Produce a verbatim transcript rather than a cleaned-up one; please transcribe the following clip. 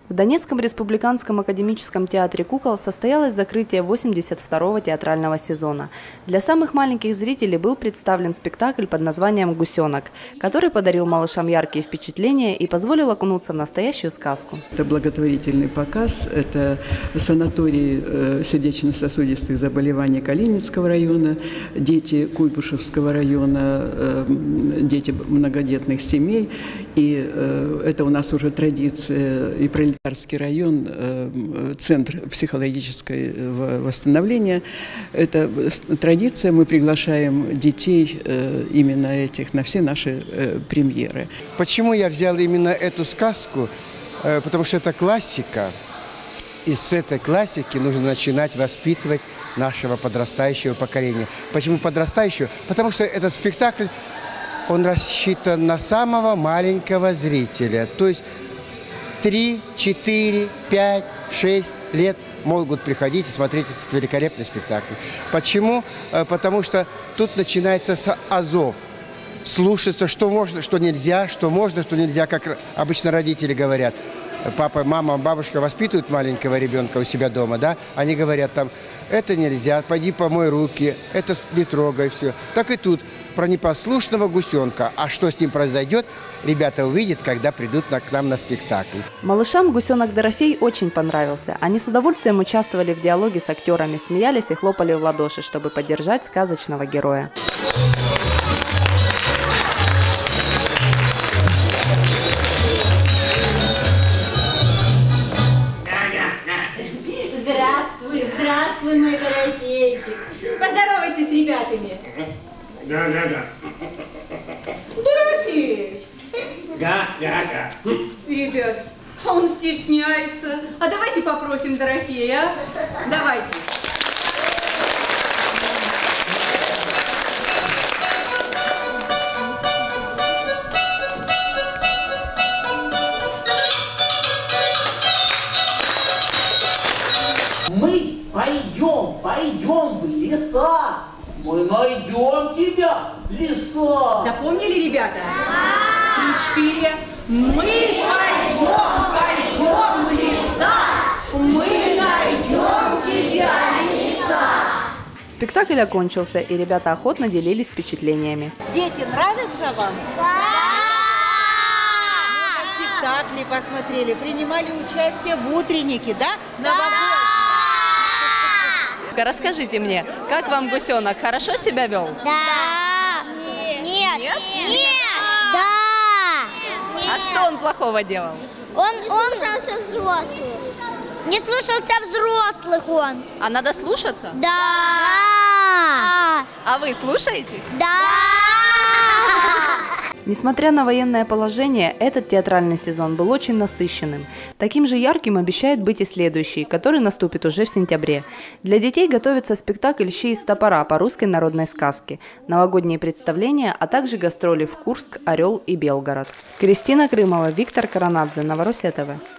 В Донецком республиканском академическом театре кукол состоялось закрытие восемьдесят второго театрального сезона. Для самых маленьких зрителей был представлен спектакль под названием «Гусенок», который подарил малышам яркие впечатления и позволил окунуться в настоящую сказку. Это благотворительный показ, это санаторий сердечно-сосудистых заболеваний Калининского района, дети Куйбышевского района, дети многодетных семей. И это у нас уже традиция и пролетарский район, центр психологического восстановления. Это традиция, мы приглашаем детей именно этих на все наши премьеры. Почему я взял именно эту сказку? Потому что это классика. И с этой классики нужно начинать воспитывать нашего подрастающего поколения. Почему подрастающего? Потому что этот спектакль, он рассчитан на самого маленького зрителя. То есть три, четыре, пять, шесть лет могут приходить и смотреть этот великолепный спектакль. Почему? Потому что тут начинается с азов. Слушаться, что можно, что нельзя, что можно, что нельзя, как обычно родители говорят. Папа, мама, бабушка воспитывают маленького ребенка у себя дома, да? Они говорят там, это нельзя, пойди помой руки, это не трогай, все. Так и тут про непослушного гусенка. А что с ним произойдет, ребята увидят, когда придут на, к нам на спектакль. Малышам гусенок Дорофей очень понравился. Они с удовольствием участвовали в диалоге с актерами, смеялись и хлопали в ладоши, чтобы поддержать сказочного героя. Здравствуй, здравствуй, мой Дорофейчик. Поздоровайся с ребятами. Да, да, да. Дорофей. Да, да, да. Ребят, а он стесняется. А давайте попросим Дорофея, а? Давайте. Мы пойдем, пойдем в леса. Мы найдем тебя, леса. Запомнили, ребята? Три-четыре. Мы пойдем, пойдем в леса. Мы найдем тебя, леса. Спектакль окончился, и ребята охотно делились впечатлениями. Дети, нравится вам? Да! Спектакли посмотрели, принимали участие в утреннике, да? Новогоднем. Расскажите мне, как вам гусенок? Хорошо себя вел? Да. Нет. Нет. Нет. Нет. Да. А что он плохого делал? Он, не он слушался взрослых. Не слушался взрослых он. А надо слушаться? Да. А вы слушаетесь? Да. Несмотря на военное положение, этот театральный сезон был очень насыщенным. Таким же ярким обещает быть и следующий, который наступит уже в сентябре. Для детей готовится спектакль «Щи из топора» по русской народной сказке, новогодние представления, а также гастроли в Курск, Орел и Белгород. Кристина Крымова, Виктор Коронадзе, Новороссия ТВ.